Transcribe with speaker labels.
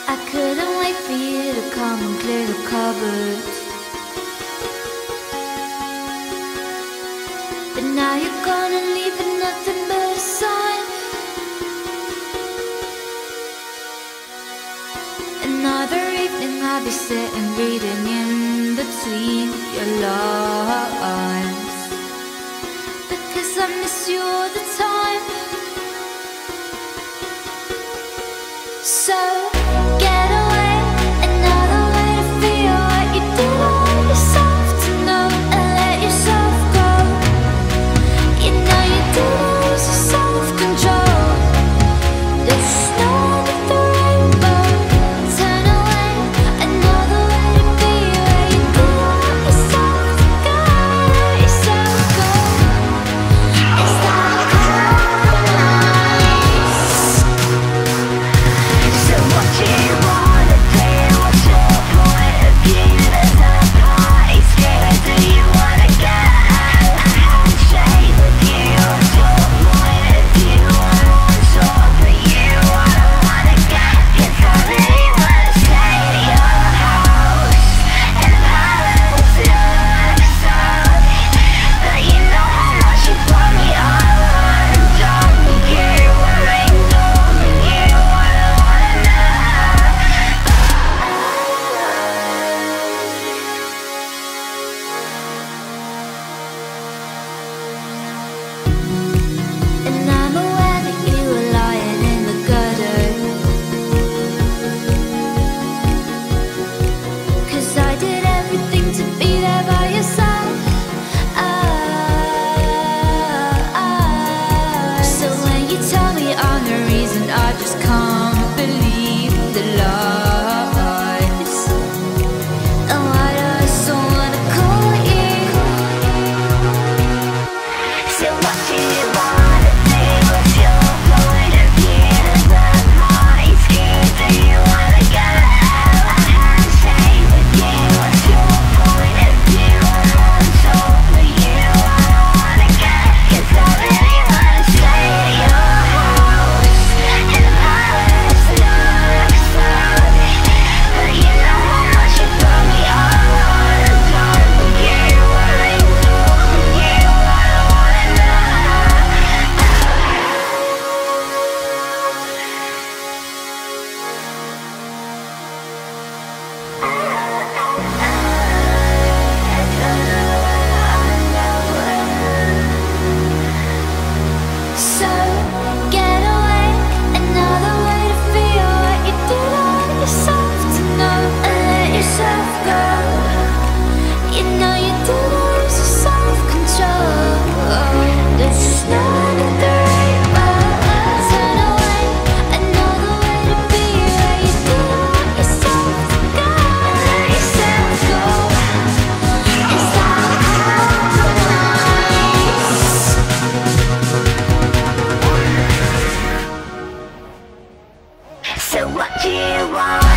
Speaker 1: I couldn't wait for you to come and clear the cupboard, but now you're gone and leaving nothing but a sign. Another evening I'll be sitting reading in between your lines, because I miss you all the time. So get away, another way to feel what you did all yourself to know, and let yourself go. You know you did lose your self-control. There's no end of the rainbow. Turn away, another way to be where you did all yourself to go, let yourself go. Is that nice? So what do you wanna do? What's your point of view? There's no place. Where do you wanna go? A handshake with you. What's your point of view? I want talk for you. I don't wanna go, 'cause I really wanna stay at your house. And the palace looks so good, but you know how much you brought me all undone. You were ignoring you. I don't wanna know. And I'm aware that you were lying in the gutter, 'cause I did everything to be there by your side. So when you tell me I'm the reason, I just can't believe the lies. And why do I so wanna call you? So what do you wanna do? What's your point of view? There's no place. Where do you wanna go? A handshake with you. What's your point of view? I want talk for you. I don't wanna go, 'cause I really wanna stay at your house. And the palace looks so good, but you know how much you brought me all undone. You were ignoring you. I don't wanna know. So get away, another way to feel what you did all yourself to know, and let yourself go. You know you did lose your self-control. There's no end of the rainbow. Turn away, another way to be where you did all yourself to go, let yourself go. Is that nice? So what do you want?